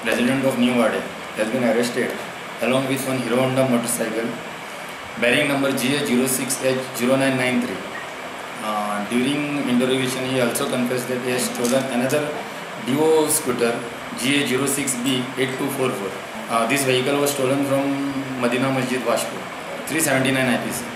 resident of New Wade, has been arrested along with one Hero Honda motorcycle bearing number GA06H0993. During interrogation, he also confessed that he has stolen another Duo scooter GA06B8244. This vehicle was stolen from Madina Masjid, Washpur. 379 IPC.